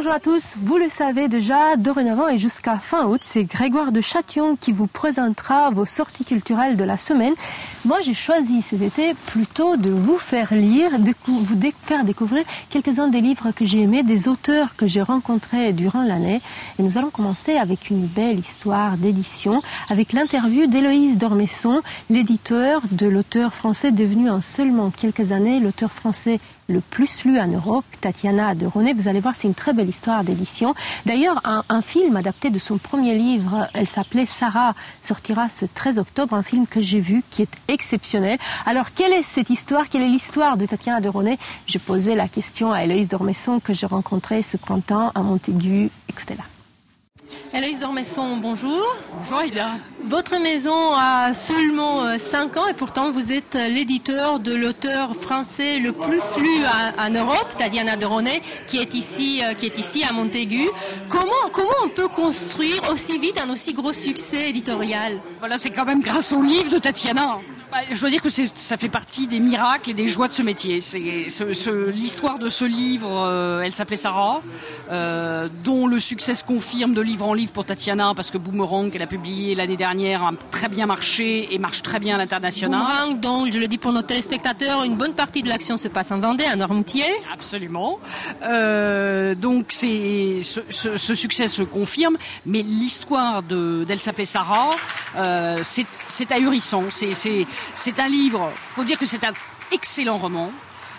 Bonjour à tous, vous le savez déjà, dorénavant et jusqu'à fin août, c'est Grégoire de Châtillon qui vous présentera vos sorties culturelles de la semaine. Moi, j'ai choisi cet été plutôt de vous faire lire, de vous faire découvrir quelques-uns des livres que j'ai aimés, des auteurs que j'ai rencontrés durant l'année. Et nous allons commencer avec une belle histoire d'édition, avec l'interview d'Héloïse d'Ormesson, l'éditeur de l'auteur français devenu en seulement quelques années l'auteur français le plus lu en Europe, Tatiana de René. Vous allez voir, c'est une très belle histoire d'édition. D'ailleurs, un film adapté de son premier livre, elle s'appelait Sarah, sortira ce 13 octobre, un film que j'ai vu qui est exceptionnel. Alors, quelle est cette histoire? Quelle est l'histoire de Tatiana de René? J'ai posé la question à Héloïse d'Ormesson que j'ai rencontrée ce printemps à Montaigu. Écoutez-la. Héloïse d'Ormesson, bonjour. Bonjour Aïda. Votre maison a seulement 5 ans et pourtant vous êtes l'éditeur de l'auteur français le plus lu en Europe, Tatiana de René, qui est ici à Montaigu. Comment on peut construire aussi vite un aussi gros succès éditorial? Voilà, c'est quand même grâce au livre de Tatiana. Je dois dire que ça fait partie des miracles et des joies de ce métier. L'histoire de ce livre, elle s'appelait Sarah, dont le succès se confirme de livre en livre pour Tatiana, parce que Boomerang, qu'elle a publié l'année dernière, a très bien marché et marche très bien à l'international. Boomerang, donc je le dis pour nos téléspectateurs, une bonne partie de l'action se passe en Vendée, à Noirmoutier. Absolument. Donc ce succès se confirme, mais l'histoire d'elle s'appelait Sarah, c'est ahurissant. C'est un livre, faut dire que c'est un excellent roman.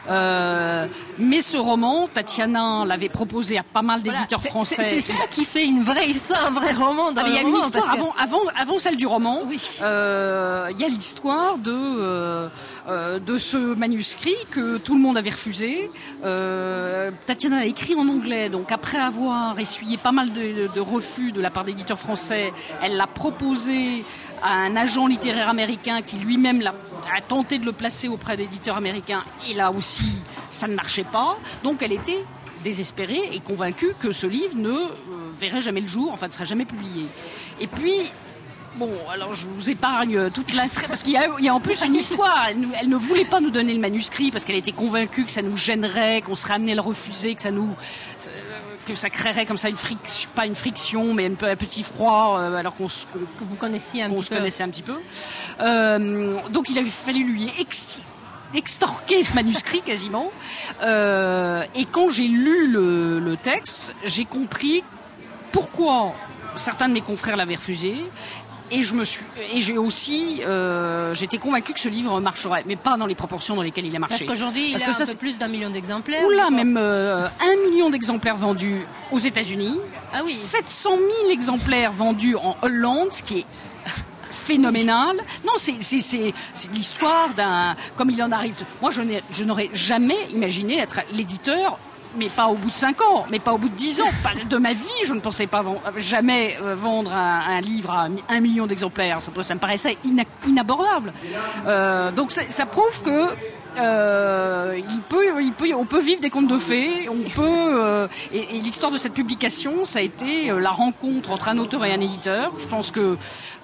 Mais ce roman, Tatiana l'avait proposé à pas mal d'éditeurs français. C'est ça qui fait une vraie histoire, un vrai roman dans le roman. Il y a une histoire avant celle du roman. Oui. Il y a l'histoire de ce manuscrit que tout le monde avait refusé. Tatiana a écrit en anglais, donc après avoir essuyé pas mal de refus de la part d'éditeurs français, elle l'a proposé à un agent littéraire américain qui lui-même a tenté de le placer auprès d'éditeurs américains. Et là aussi, ça ne marchait pas. Donc elle était désespérée et convaincue que ce livre ne verrait jamais le jour, enfin ne serait jamais publié. Et puis, bon, alors je vous épargne toute l'intrigue, parce qu'il y a en plus une histoire. Elle ne voulait pas nous donner le manuscrit parce qu'elle était convaincue que ça nous gênerait, qu'on serait amené à le refuser, que ça créerait comme ça pas une friction, mais un petit froid, alors que vous connaissiez un petit peu. Donc il a fallu lui extorquer ce manuscrit quasiment. Et quand j'ai lu le texte, j'ai compris pourquoi certains de mes confrères l'avaient refusé. Et j'étais convaincue que ce livre marcherait, mais pas dans les proportions dans lesquelles il a marché. Parce qu'aujourd'hui, il y a un peu plus d'1 million d'exemplaires. Oula, même 1 million d'exemplaires vendus aux États-Unis. Ah oui. 700 000 exemplaires vendus en Hollande, ce qui est phénoménal. Non, c'est l'histoire comme il en arrive. Moi, je n'aurais jamais imaginé être l'éditeur, mais pas au bout de 5 ans, mais pas au bout de 10 ans. De ma vie, je ne pensais pas jamais vendre un livre à 1 million d'exemplaires. Ça me paraissait inabordable. Donc ça prouve que on peut vivre des contes de fées. Et l'histoire de cette publication, ça a été la rencontre entre un auteur et un éditeur. Je pense que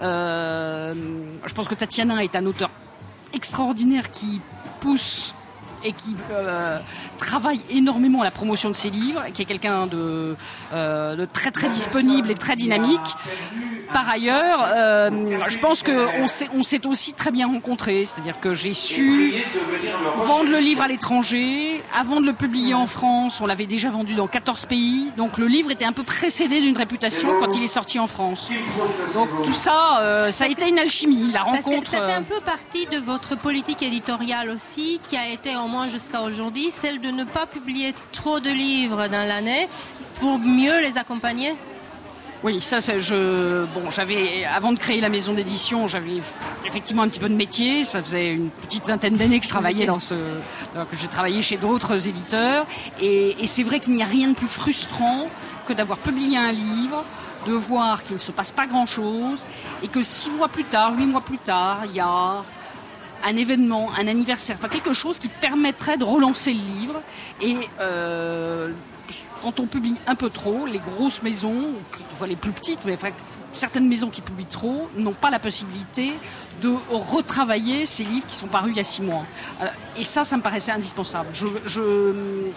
Tatiana est un auteur extraordinaire qui pousse et qui travaille énormément à la promotion de ses livres, qui est quelqu'un de très très disponible et très dynamique. Par ailleurs, je pense qu'on s'est aussi très bien rencontrés, c'est-à-dire que j'ai su vendre le livre à l'étranger. Avant de le publier en France, on l'avait déjà vendu dans 14 pays, donc le livre était un peu précédé d'une réputation quand il est sorti en France. Donc tout ça, ça a été une alchimie, la rencontre. Parce que ça fait un peu partie de votre politique éditoriale aussi, qui a été au moins jusqu'à aujourd'hui, celle de ne pas publier trop de livres dans l'année pour mieux les accompagner. Oui, ça, j'avais, avant de créer la maison d'édition, j'avais effectivement un petit peu de métier. Ça faisait une petite vingtaine d'années que je travaillais que j'ai travaillé chez d'autres éditeurs. Et c'est vrai qu'il n'y a rien de plus frustrant que d'avoir publié un livre, de voir qu'il ne se passe pas grand-chose, et que 6 mois plus tard, 8 mois plus tard, il y a un événement, un anniversaire, enfin quelque chose qui permettrait de relancer le livre. Et quand on publie un peu trop, les grosses maisons, enfin les plus petites, mais enfin, certaines maisons qui publient trop n'ont pas la possibilité de retravailler ces livres qui sont parus il y a 6 mois. Et ça me paraissait indispensable.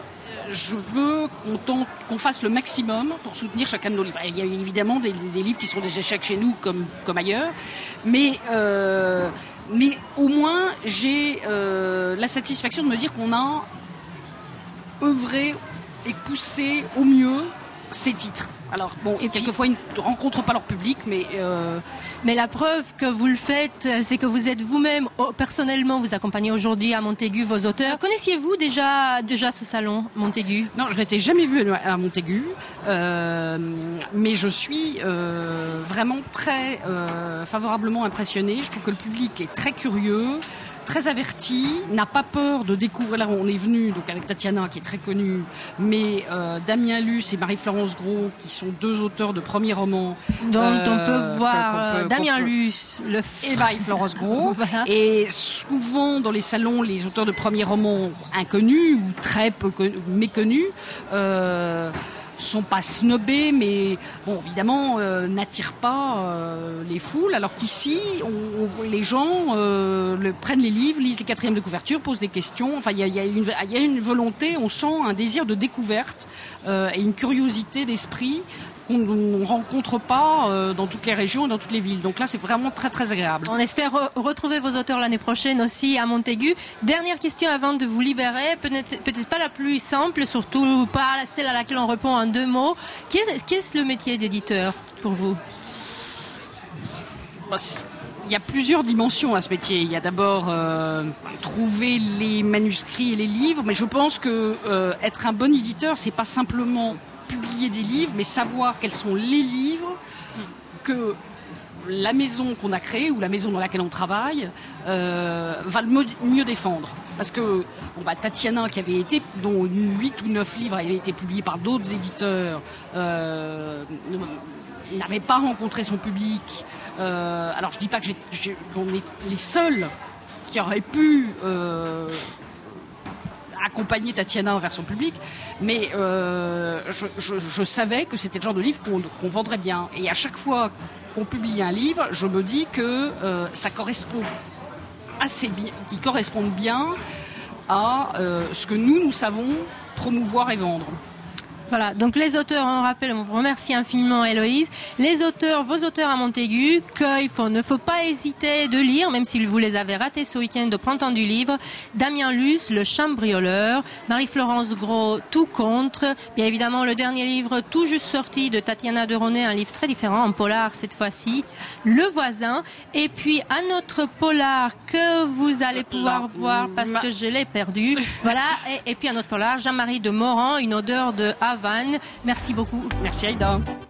je veux qu'on fasse le maximum pour soutenir chacun de nos livres. Il y a évidemment des livres qui sont des échecs chez nous comme ailleurs, mais au moins j'ai la satisfaction de me dire qu'on a œuvré et poussé au mieux ces titres. Alors bon, et quelquefois ils ne rencontrent pas leur public, mais la preuve que vous le faites, c'est que vous êtes vous-même, personnellement, vous accompagnez aujourd'hui à Montaigu vos auteurs. Connaissiez-vous déjà ce salon, Montaigu? Non, je n'étais jamais vue à Montaigu, mais je suis vraiment très favorablement impressionnée. Je trouve que le public est très curieux, très averti, n'a pas peur de découvrir. Là, on est venu donc avec Tatiana, qui est très connue, mais Damien Luce et Marie-Florence Gros, qui sont deux auteurs de premiers romans. Donc on peut voir Damien Luce et Marie-Florence Gros. Voilà. Et souvent dans les salons, les auteurs de premiers romans inconnus ou très peu méconnus sont pas snobés, mais bon, évidemment n'attirent pas les foules, alors qu'ici les gens prennent les livres, lisent les quatrièmes de couverture, posent des questions. Enfin, il y a une volonté, on sent un désir de découverte et une curiosité d'esprit qu'on ne rencontre pas dans toutes les régions et dans toutes les villes. Donc là, c'est vraiment très très agréable. On espère retrouver vos auteurs l'année prochaine aussi à Montaigu. Dernière question avant de vous libérer, peut-être pas la plus simple, surtout pas celle à laquelle on répond en 2 mots. Qu'est-ce le métier d'éditeur pour vous? Il y a plusieurs dimensions à ce métier. Il y a d'abord trouver les manuscrits et les livres, mais je pense que être un bon éditeur, c'est pas simplement publier des livres, mais savoir quels sont les livres que la maison qu'on a créée ou la maison dans laquelle on travaille va le mieux défendre. Parce que Tatiana, dont 8 ou 9 livres avaient été publiés par d'autres éditeurs, n'avait pas rencontré son public. Alors je dis pas qu'on est les seuls qui auraient pu accompagner Tatiana vers son public, mais je savais que c'était le genre de livre qu'on vendrait bien. Et à chaque fois qu'on publie un livre, je me dis que ça correspond assez bien, qui correspondent bien à ce que nous savons promouvoir et vendre. Voilà, donc les auteurs, on rappelle, on vous remercie infiniment Héloïse. Les auteurs, vos auteurs à Montaigu, ne faut pas hésiter de lire, même si vous les avez ratés ce week-end au Printemps du Livre. Damien Luce, Le Chambrioleur, Marie-Florence Gros, Tout contre, bien évidemment le dernier livre tout juste sorti de Tatiana de Ronay, un livre très différent, en polar cette fois-ci, Le Voisin, et puis un autre polar que vous allez pouvoir voir parce que je l'ai perdu. Voilà, et puis un autre polar, Jean-Marie de Morand, Une odeur de Havane. Merci beaucoup. Merci Aïda.